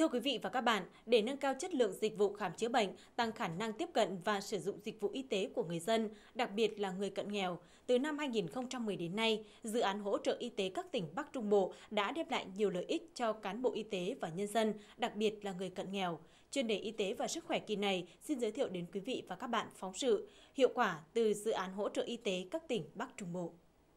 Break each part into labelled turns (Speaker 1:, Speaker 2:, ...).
Speaker 1: quý vị và các bạn, để nâng cao chất lượng dịch vụ khám chữa bệnh, tăng khả năng tiếp cận và sử dụng dịch vụ y tế của người dân, đặc biệt là người cận nghèo, từ năm 2010 đến nay, dự án hỗ trợ y tế các tỉnh Bắc Trung Bộ đã đem lại nhiều lợi ích cho cán bộ y tế và nhân dân, đặc biệt là người cận nghèo. Chuyên đề y tế và sức khỏe kỳ này xin giới thiệu đến quý vị và các bạn phóng sự hiệu quả từ dự án hỗ trợ y tế các tỉnh Bắc Trung Bộ.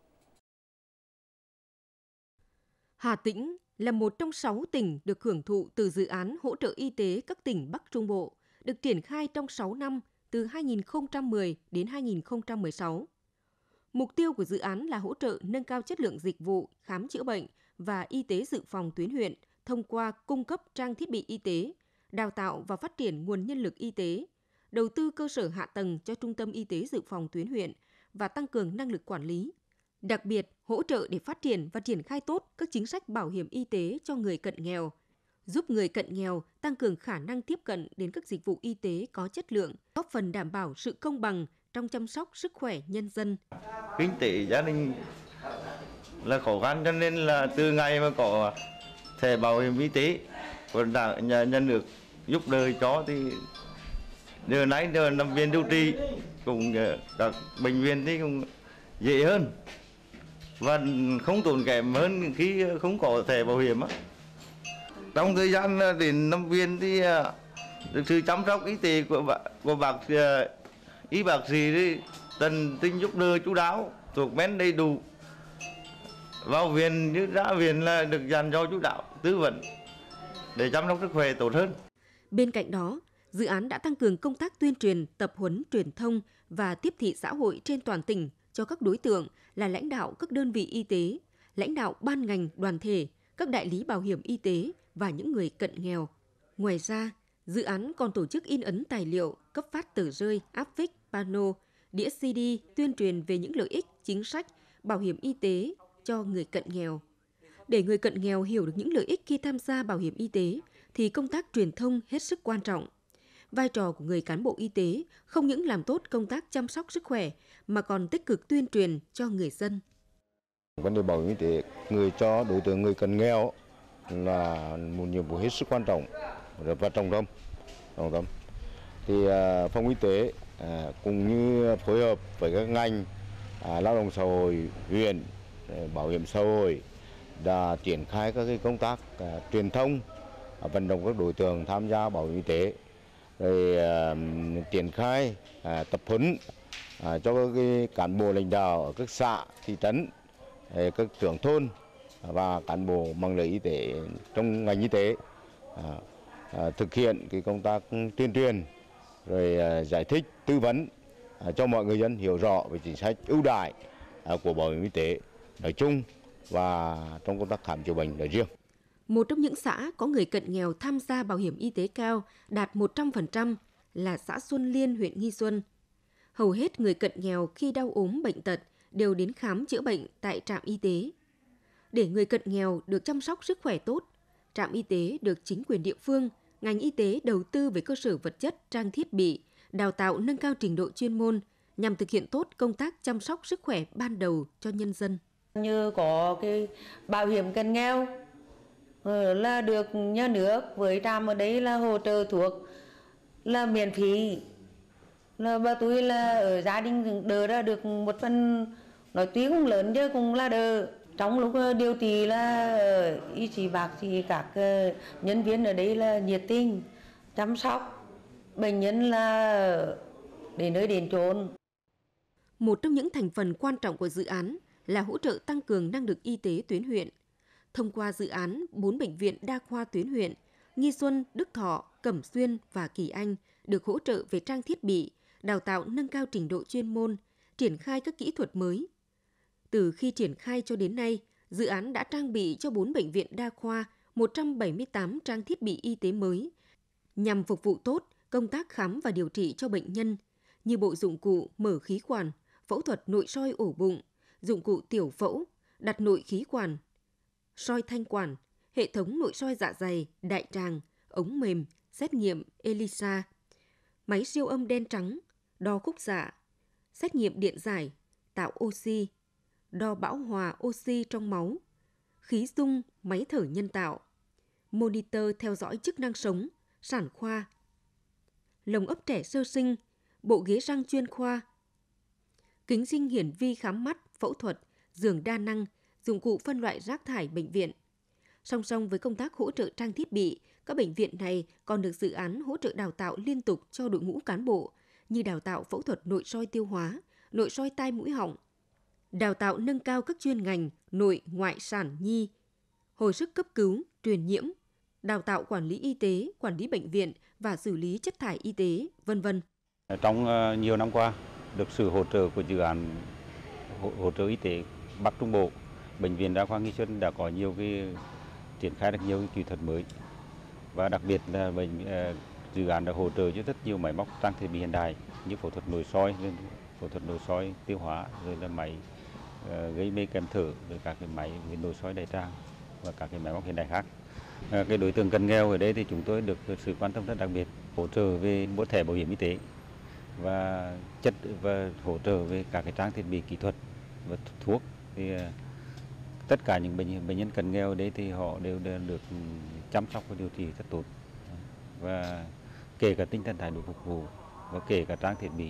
Speaker 2: Hà Tĩnh là một trong 6 tỉnh được hưởng thụ từ dự án hỗ trợ y tế các tỉnh Bắc Trung Bộ, được triển khai trong 6 năm từ 2010 đến 2016. Mục tiêu của dự án là hỗ trợ nâng cao chất lượng dịch vụ khám chữa bệnh và y tế dự phòng tuyến huyện thông qua cung cấp trang thiết bị y tế, đào tạo và phát triển nguồn nhân lực y tế, đầu tư cơ sở hạ tầng cho trung tâm y tế dự phòng tuyến huyện và tăng cường năng lực quản lý. Đặc biệt, hỗ trợ để phát triển và triển khai tốt các chính sách bảo hiểm y tế cho người cận nghèo, giúp người cận nghèo tăng cường khả năng tiếp cận đến các dịch vụ y tế có chất lượng, góp phần đảm bảo sự công bằng trong chăm sóc sức khỏe nhân dân.
Speaker 3: Kinh tế gia đình là khó khăn, cho nên là từ ngày mà có thẻ bảo hiểm y tế của Đảng, nhà nước giúp đời cho thì giờ nãy nằm viện điều trị cùng các bệnh viện thì cũng dễ hơn và không tốn kém hơn khi không có thẻ bảo hiểm. Trong thời gian đến nằm viện thì được sự chăm sóc y tế của y bác sĩ thì tận tình giúp đỡ chú đáo, thuốc men đầy đủ. Vào viện như ra viện là được dành cho chú đáo, tư vấn để chăm sóc sức khỏe tốt hơn.
Speaker 2: Bên cạnh đó, dự án đã tăng cường công tác tuyên truyền, tập huấn, truyền thông và tiếp thị xã hội trên toàn tỉnh cho các đối tượng là lãnh đạo các đơn vị y tế, lãnh đạo ban ngành, đoàn thể, các đại lý bảo hiểm y tế và những người cận nghèo. Ngoài ra, dự án còn tổ chức in ấn tài liệu, cấp phát tờ rơi, áp phích, pano, đĩa CD tuyên truyền về những lợi ích, chính sách, bảo hiểm y tế cho người cận nghèo. Để người cận nghèo hiểu được những lợi ích khi tham gia bảo hiểm y tế, thì công tác truyền thông hết sức quan trọng. Vai trò của người cán bộ y tế không những làm tốt công tác chăm sóc sức khỏe mà còn tích cực tuyên truyền cho người dân.
Speaker 4: Vấn đề bảo hiểm y tế người cho đối tượng người cận nghèo là một nhiệm vụ hết sức quan trọng và trọng tâm. Thì phòng y tế cũng như phối hợp với các ngành lao động xã hội, huyện, bảo hiểm xã hội đã triển khai các công tác truyền thông, vận động các đối tượng tham gia bảo hiểm y tế, rồi triển khai tập huấn cho các cán bộ lãnh đạo ở các xã, thị trấn, các trưởng thôn và cán bộ mạng lưới y tế trong ngành y tế thực hiện công tác tuyên truyền, rồi giải thích, tư vấn cho mọi người dân hiểu rõ về chính sách ưu đãi của bảo hiểm y tế nói chung và trong công tác khám chữa bệnh nói riêng.
Speaker 2: Một trong những xã có người cận nghèo tham gia bảo hiểm y tế cao đạt 100% là xã Xuân Liên, huyện Nghi Xuân. Hầu hết người cận nghèo khi đau ốm bệnh tật đều đến khám chữa bệnh tại trạm y tế. Để người cận nghèo được chăm sóc sức khỏe tốt, trạm y tế được chính quyền địa phương, ngành y tế đầu tư về cơ sở vật chất, trang thiết bị, đào tạo nâng cao trình độ chuyên môn nhằm thực hiện tốt công tác chăm sóc sức khỏe ban đầu cho nhân dân.
Speaker 5: Như có cái bảo hiểm cận nghèo là được nhà nước với trạm ở đấy là hỗ trợ thuốc là miễn phí, là bà tôi là ở gia đình đỡ ra được một phần, nói tuy cũng lớn chứ cũng là đỡ. Trong lúc điều trị là y sĩ bác sĩ các nhân viên ở đây là nhiệt tình chăm sóc bệnh nhân là đến nơi đến chốn.
Speaker 2: Một trong những thành phần quan trọng của dự án là hỗ trợ tăng cường năng lực y tế tuyến huyện. Thông qua dự án, 4 bệnh viện đa khoa tuyến huyện Nghi Xuân, Đức Thọ, Cẩm Xuyên và Kỳ Anh được hỗ trợ về trang thiết bị, đào tạo nâng cao trình độ chuyên môn, triển khai các kỹ thuật mới. Từ khi triển khai cho đến nay, dự án đã trang bị cho 4 bệnh viện đa khoa 178 trang thiết bị y tế mới nhằm phục vụ tốt công tác khám và điều trị cho bệnh nhân như bộ dụng cụ mở khí quản, phẫu thuật nội soi ổ bụng, dụng cụ tiểu phẫu, đặt nội khí quản, soi thanh quản, hệ thống nội soi dạ dày, đại tràng, ống mềm, xét nghiệm ELISA, máy siêu âm đen trắng, đo khúc xạ, xét nghiệm điện giải, tạo oxy, đo bão hòa oxy trong máu, khí dung, máy thở nhân tạo, monitor theo dõi chức năng sống, sản khoa, lồng ấp trẻ sơ sinh, bộ ghế răng chuyên khoa, kính sinh hiển vi khám mắt, phẫu thuật, giường đa năng, dụng cụ phân loại rác thải bệnh viện. Song song với công tác hỗ trợ trang thiết bị, các bệnh viện này còn được dự án hỗ trợ đào tạo liên tục cho đội ngũ cán bộ như đào tạo phẫu thuật nội soi tiêu hóa, nội soi tai mũi họng, đào tạo nâng cao các chuyên ngành nội, ngoại, sản, nhi, hồi sức cấp cứu, truyền nhiễm, đào tạo quản lý y tế, quản lý bệnh viện và xử lý chất thải y tế, v.v.
Speaker 6: Trong nhiều năm qua, được sự hỗ trợ của dự án hỗ trợ y tế Bắc Trung Bộ, Bệnh viện Đa khoa Nghi Xuân đã có nhiều triển khai được nhiều kỹ thuật mới, và đặc biệt là dự án đã hỗ trợ cho rất nhiều máy móc trang thiết bị hiện đại như phẫu thuật nội soi tiêu hóa, rồi là máy gây mê kèm thở, rồi các cái máy nội soi đại tràng và các cái máy móc hiện đại khác. Cái đối tượng cận nghèo ở đây thì chúng tôi được sự quan tâm rất đặc biệt, hỗ trợ về mua thẻ bảo hiểm y tế và hỗ trợ về các cái trang thiết bị kỹ thuật và thuốc. Thì tất cả những bệnh nhân cận nghèo ở đây thì họ đều được chăm sóc và điều trị rất tốt, và kể cả tinh thần thái độ phục vụ và kể cả trang thiết bị.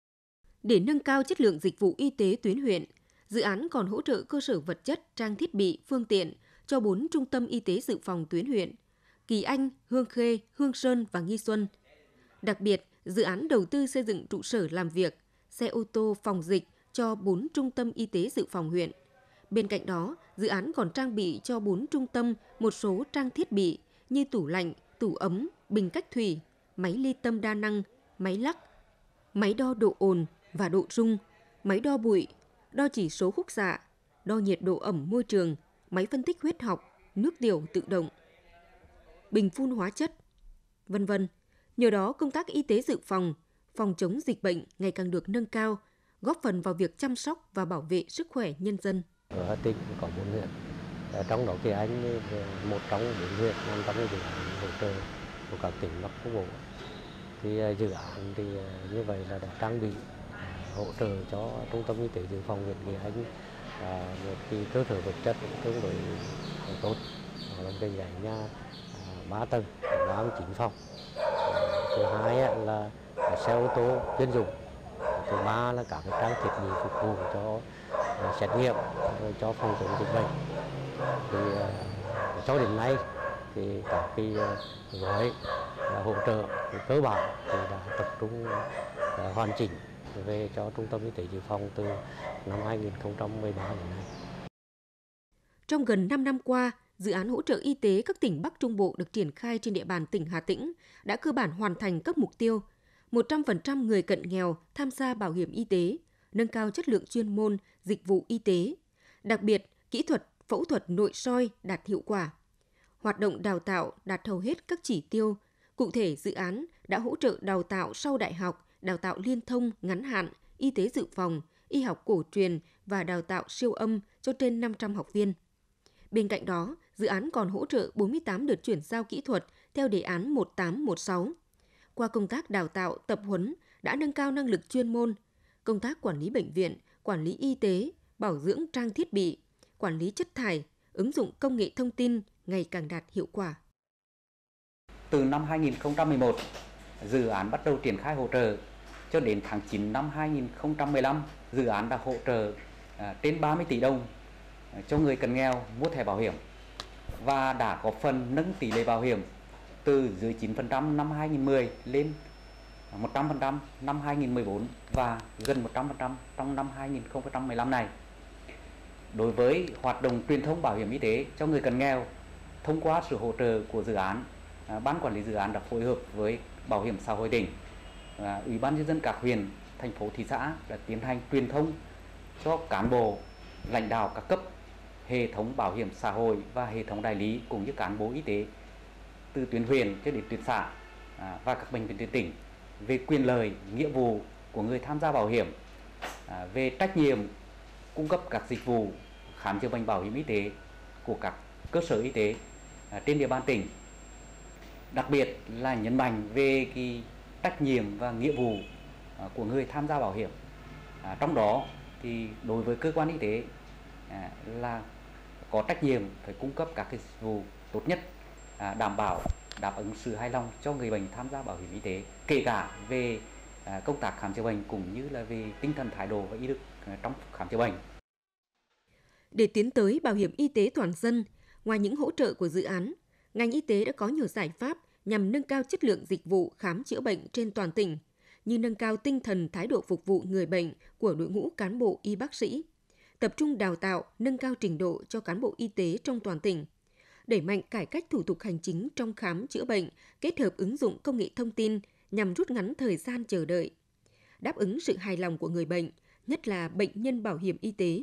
Speaker 2: Để nâng cao chất lượng dịch vụ y tế tuyến huyện, dự án còn hỗ trợ cơ sở vật chất, trang thiết bị, phương tiện cho 4 trung tâm y tế dự phòng tuyến huyện: Kỳ Anh, Hương Khê, Hương Sơn và Nghi Xuân. Đặc biệt, dự án đầu tư xây dựng trụ sở làm việc, xe ô tô phòng dịch cho 4 trung tâm y tế dự phòng huyện. Bên cạnh đó, dự án còn trang bị cho 4 trung tâm một số trang thiết bị như tủ lạnh, tủ ấm, bình cách thủy, máy ly tâm đa năng, máy lắc, máy đo độ ồn và độ rung, máy đo bụi, đo chỉ số khúc xạ, đo nhiệt độ ẩm môi trường, máy phân tích huyết học, nước tiểu tự động, bình phun hóa chất, v.v. Nhờ đó, công tác y tế dự phòng, phòng chống dịch bệnh ngày càng được nâng cao, góp phần vào việc chăm sóc và bảo vệ sức khỏe nhân dân.
Speaker 7: Ở Hà Tĩnh có 4 huyện, trong đó Kỳ Anh một trong 4 huyện nằm trong dự án hỗ trợ của các tỉnh Bắc Trung Bộ. Thì dự án thì như vậy là đã trang bị hỗ trợ cho trung tâm y tế dự phòng huyện Kỳ Anh một cái cơ sở vật chất tương đối tốt, đó là cái dãy nhà 3 tầng, 39 phòng. Thứ hai là xe ô tô chuyên dụng. Thứ ba là các cái trang thiết bị phục vụ cho xét nghiệm, cho phòng chống dịch bệnh. Thì cho đến nay thì các cái gói hỗ trợ cơ bản thì đã tập trung hoàn chỉnh về cho trung tâm y tế dự phòng từ năm 2013 đến nay.
Speaker 2: Trong gần 5 năm qua, dự án hỗ trợ y tế các tỉnh Bắc Trung Bộ được triển khai trên địa bàn tỉnh Hà Tĩnh đã cơ bản hoàn thành các mục tiêu: 100% người cận nghèo tham gia bảo hiểm y tế, nâng cao chất lượng chuyên môn, dịch vụ y tế. Đặc biệt, kỹ thuật phẫu thuật nội soi đạt hiệu quả. Hoạt động đào tạo đạt hầu hết các chỉ tiêu. Cụ thể, dự án đã hỗ trợ đào tạo sau đại học, đào tạo liên thông ngắn hạn, y tế dự phòng, y học cổ truyền và đào tạo siêu âm cho trên 500 học viên. Bên cạnh đó, dự án còn hỗ trợ 48 đợt chuyển giao kỹ thuật theo đề án 1816. Qua công tác đào tạo, tập huấn đã nâng cao năng lực chuyên môn, công tác quản lý bệnh viện, quản lý y tế, bảo dưỡng trang thiết bị, quản lý chất thải, ứng dụng công nghệ thông tin ngày càng đạt hiệu quả.
Speaker 8: Từ năm 2011, dự án bắt đầu triển khai hỗ trợ. Cho đến tháng 9 năm 2015, dự án đã hỗ trợ trên 30 tỷ đồng cho người cận nghèo mua thẻ bảo hiểm và đã góp phần nâng tỷ lệ bảo hiểm từ dưới 9% năm 2010 lên 100% năm 2014 và gần 100% trong năm 2015 này. Đối với hoạt động truyền thông bảo hiểm y tế cho người cận nghèo, thông qua sự hỗ trợ của dự án, Ban quản lý dự án đã phối hợp với Bảo hiểm xã hội tỉnh, Ủy ban nhân dân các huyện, thành phố, thị xã đã tiến hành truyền thông cho cán bộ, lãnh đạo các cấp, hệ thống bảo hiểm xã hội và hệ thống đại lý cũng như cán bộ y tế từ tuyến huyện cho đến tuyến xã và các bệnh viện tuyến tỉnh về quyền lợi, nghĩa vụ của người tham gia bảo hiểm, về trách nhiệm cung cấp các dịch vụ khám chữa bệnh bảo hiểm y tế của các cơ sở y tế trên địa bàn tỉnh. Đặc biệt là nhấn mạnh về cái trách nhiệm và nghĩa vụ của người tham gia bảo hiểm. Trong đó thì đối với cơ quan y tế là có trách nhiệm phải cung cấp các cái dịch vụ tốt nhất đảm bảo đáp ứng sự hài lòng cho người bệnh tham gia bảo hiểm y tế, kể cả về công tác khám chữa bệnh cũng như là về tinh thần thái độ và ý thức trong khám chữa bệnh.
Speaker 2: Để tiến tới bảo hiểm y tế toàn dân, ngoài những hỗ trợ của dự án, ngành y tế đã có nhiều giải pháp nhằm nâng cao chất lượng dịch vụ khám chữa bệnh trên toàn tỉnh, như nâng cao tinh thần thái độ phục vụ người bệnh của đội ngũ cán bộ y bác sĩ, tập trung đào tạo, nâng cao trình độ cho cán bộ y tế trong toàn tỉnh, đẩy mạnh cải cách thủ tục hành chính trong khám chữa bệnh, kết hợp ứng dụng công nghệ thông tin nhằm rút ngắn thời gian chờ đợi, đáp ứng sự hài lòng của người bệnh, nhất là bệnh nhân bảo hiểm y tế.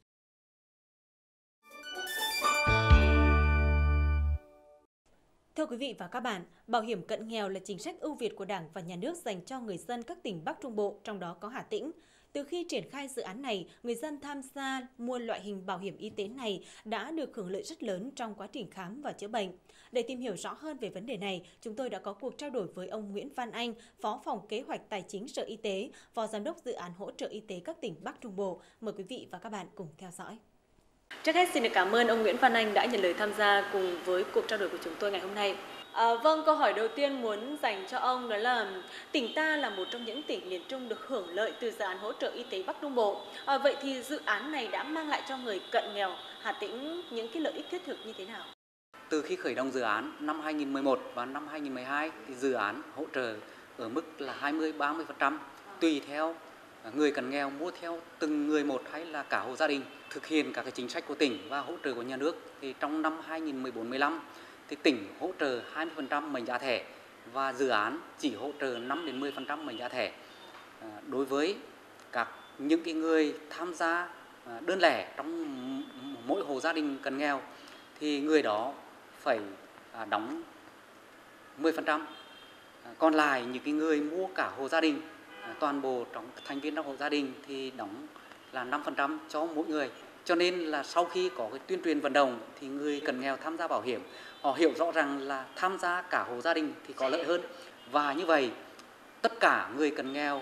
Speaker 1: Thưa quý vị và các bạn, bảo hiểm cận nghèo là chính sách ưu việt của Đảng và Nhà nước dành cho người dân các tỉnh Bắc Trung Bộ, trong đó có Hà Tĩnh. Từ khi triển khai dự án này, người dân tham gia mua loại hình bảo hiểm y tế này đã được hưởng lợi rất lớn trong quá trình khám và chữa bệnh. Để tìm hiểu rõ hơn về vấn đề này, chúng tôi đã có cuộc trao đổi với ông Nguyễn Văn Anh, Phó Phòng Kế hoạch Tài chính Sở Y tế, Phó Giám đốc Dự án Hỗ trợ Y tế các tỉnh Bắc Trung Bộ. Mời quý vị và các bạn cùng theo dõi. Trước hết xin được cảm ơn ông Nguyễn Văn Anh đã nhận lời tham gia cùng với cuộc trao đổi của chúng tôi ngày hôm nay. Vâng, câu hỏi đầu tiên muốn dành cho ông đó là tỉnh ta là một trong những tỉnh miền Trung được hưởng lợi từ dự án hỗ trợ y tế Bắc Trung Bộ. Vậy thì dự án này đã mang lại cho người cận nghèo Hà Tĩnh những cái lợi ích thiết thực như thế nào?
Speaker 8: Từ khi khởi động dự án năm 2011 và năm 2012 thì dự án hỗ trợ ở mức là 20-30% tùy theo người cận nghèo mua theo từng người một hay là cả hộ gia đình. Thực hiện các cái chính sách của tỉnh và hỗ trợ của nhà nước thì trong năm 2014-15 thì tỉnh hỗ trợ 20% mệnh giá thẻ và dự án chỉ hỗ trợ 5-10% mệnh giá thẻ. Đối với những cái người tham gia đơn lẻ trong mỗi hộ gia đình cận nghèo thì người đó phải đóng 10%. Còn lại những cái người mua cả hộ gia đình, toàn bộ trong thành viên trong hộ gia đình thì đóng là 5% cho mỗi người. Cho nên là sau khi có cái tuyên truyền vận động thì người cận nghèo tham gia bảo hiểm, họ hiểu rõ rằng là tham gia cả hộ gia đình thì có lợi hơn. Và như vậy tất cả người cận nghèo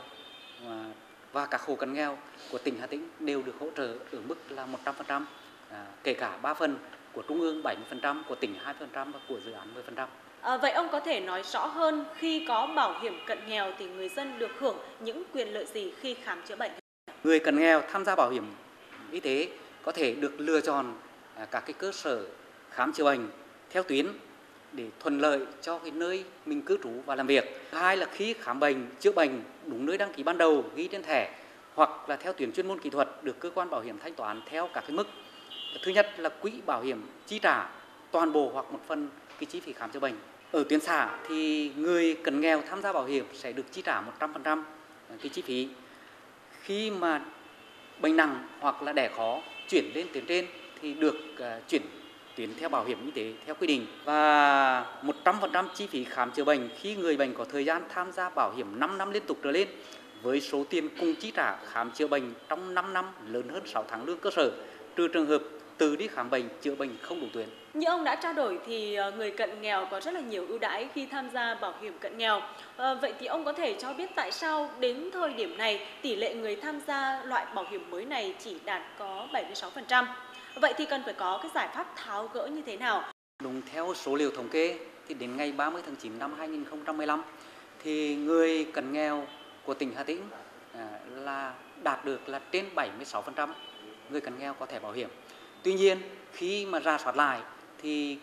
Speaker 8: và các hộ cận nghèo của tỉnh Hà Tĩnh đều được hỗ trợ ở mức là 100%, kể cả 3 phần của Trung ương 70%, của tỉnh 2% và của dự án 10%.
Speaker 1: Vậy ông có thể nói rõ hơn khi có bảo hiểm cận nghèo thì người dân được hưởng những quyền lợi gì khi khám chữa bệnh?
Speaker 8: Người cận nghèo tham gia bảo hiểm y tế có thể được lựa chọn các cái cơ sở khám chữa bệnh theo tuyến để thuận lợi cho cái nơi mình cư trú và làm việc. Hai là khi khám bệnh, chữa bệnh đúng nơi đăng ký ban đầu ghi trên thẻ hoặc là theo tuyến chuyên môn kỹ thuật được cơ quan bảo hiểm thanh toán theo các cái mức. Thứ nhất là quỹ bảo hiểm chi trả toàn bộ hoặc một phần cái chi phí khám chữa bệnh. Ở tuyến xã thì người cận nghèo tham gia bảo hiểm sẽ được chi trả 100% cái chi phí. Khi mà bệnh nặng hoặc là đẻ khó chuyển lên tuyến trên thì được chuyển tuyến theo bảo hiểm y tế theo quy định, và 100% chi phí khám chữa bệnh khi người bệnh có thời gian tham gia bảo hiểm 5 năm liên tục trở lên với số tiền cùng chi trả khám chữa bệnh trong 5 năm lớn hơn 6 tháng lương cơ sở, trừ trường hợp tự đi khám bệnh chữa bệnh không đủ tuyến.
Speaker 1: Như ông đã trao đổi thì người cận nghèo có rất là nhiều ưu đãi khi tham gia bảo hiểm cận nghèo. Vậy thì ông có thể cho biết tại sao đến thời điểm này tỷ lệ người tham gia loại bảo hiểm mới này chỉ đạt có 76%? Vậy thì cần phải có cái giải pháp tháo gỡ như thế nào?
Speaker 8: Đúng theo số liệu thống kê thì đến ngày 30 tháng 9 năm 2015 thì người cận nghèo của tỉnh Hà Tĩnh là đạt được là trên 76% người cận nghèo có thẻ bảo hiểm. Tuy nhiên khi mà rà soát lại thì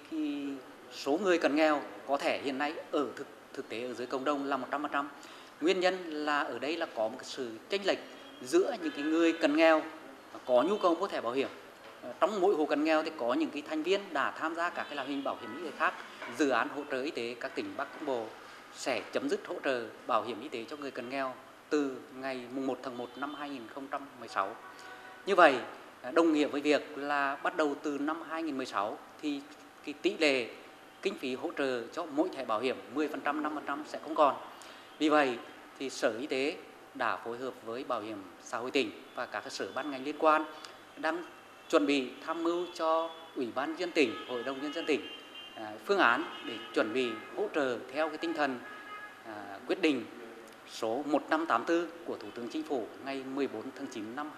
Speaker 8: số người cận nghèo có thẻ hiện nay ở thực tế ở dưới cộng đồng là 100%. Nguyên nhân là ở đây là có một sự chênh lệch giữa những cái người cận nghèo có nhu cầu mua thẻ bảo hiểm. Trong mỗi hộ cận nghèo thì có những cái thành viên đã tham gia các cái loại hình bảo hiểm y tế khác. Dự án hỗ trợ y tế các tỉnh Bắc Trung Bộ sẽ chấm dứt hỗ trợ bảo hiểm y tế cho người cận nghèo từ ngày 1 tháng 1 năm 2016. Như vậy đồng nghĩa với việc là bắt đầu từ năm 2016 thì cái tỷ lệ kinh phí hỗ trợ cho mỗi thẻ bảo hiểm 10%, 5% sẽ không còn. Vì vậy thì Sở Y tế đã phối hợp với Bảo hiểm xã hội tỉnh và các sở ban ngành liên quan đang chuẩn bị tham mưu cho Ủy ban nhân dân tỉnh, Hội đồng nhân dân tỉnh phương án để chuẩn bị hỗ trợ theo cái tinh thần quyết định số 1584 của Thủ tướng Chính phủ ngày 14 tháng 9 năm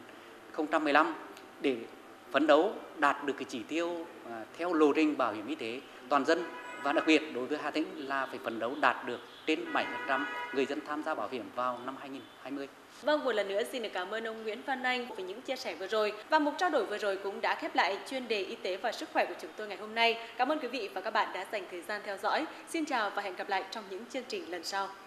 Speaker 8: 2015 để phấn đấu đạt được cái chỉ tiêu theo lộ trình bảo hiểm y tế toàn dân
Speaker 9: Và đặc biệt đối với Hà Tĩnh là phải phấn đấu đạt được trên 7% người dân tham gia bảo hiểm vào năm 2020.
Speaker 1: Vâng, một lần nữa xin được cảm ơn ông Nguyễn Văn Anh với những chia sẻ vừa rồi. Và mục trao đổi vừa rồi cũng đã khép lại chuyên đề y tế và sức khỏe của chúng tôi ngày hôm nay. Cảm ơn quý vị và các bạn đã dành thời gian theo dõi. Xin chào và hẹn gặp lại trong những chương trình lần sau.